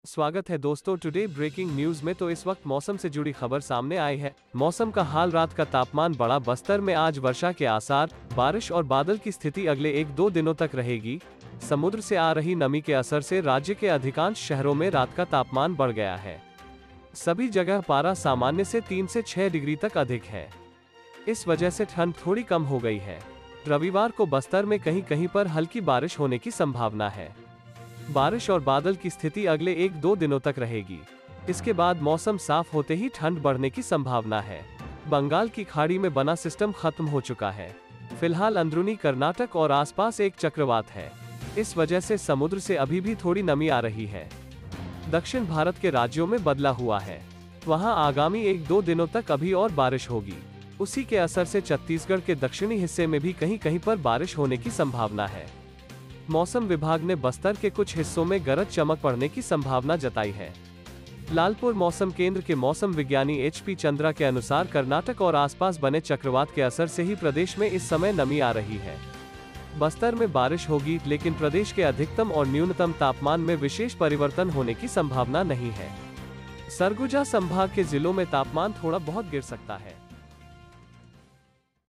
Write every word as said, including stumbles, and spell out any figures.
स्वागत है दोस्तों टुडे ब्रेकिंग न्यूज में। तो इस वक्त मौसम से जुड़ी खबर सामने आई है। मौसम का हाल, रात का तापमान बढ़ा। बस्तर में आज वर्षा के आसार, बारिश और बादल की स्थिति अगले एक दो दिनों तक रहेगी। समुद्र से आ रही नमी के असर से राज्य के अधिकांश शहरों में रात का तापमान बढ़ गया है। सभी जगह पारा सामान्य से तीन से छह डिग्री तक अधिक है। इस वजह से ठंड थोड़ी कम हो गई है। रविवार को बस्तर में कहीं कहीं पर हल्की बारिश होने की संभावना है। बारिश और बादल की स्थिति अगले एक दो दिनों तक रहेगी। इसके बाद मौसम साफ होते ही ठंड बढ़ने की संभावना है। बंगाल की खाड़ी में बना सिस्टम खत्म हो चुका है। फिलहाल अंदरूनी कर्नाटक और आसपास एक चक्रवात है। इस वजह से समुद्र से अभी भी थोड़ी नमी आ रही है। दक्षिण भारत के राज्यों में बदला हुआ है। वहां आगामी एक दो दिनों तक अभी और बारिश होगी। उसी के असर से छत्तीसगढ़ के दक्षिणी हिस्से में भी कहीं कहीं पर बारिश होने की संभावना है। मौसम विभाग ने बस्तर के कुछ हिस्सों में गरज चमक पड़ने की संभावना जताई है। लालपुर मौसम केंद्र के मौसम विज्ञानी एच पी चंद्रा के अनुसार कर्नाटक और आसपास बने चक्रवात के असर से ही प्रदेश में इस समय नमी आ रही है। बस्तर में बारिश होगी, लेकिन प्रदेश के अधिकतम और न्यूनतम तापमान में विशेष परिवर्तन होने की संभावना नहीं है। सरगुजा संभाग के जिलों में तापमान थोड़ा बहुत गिर सकता है।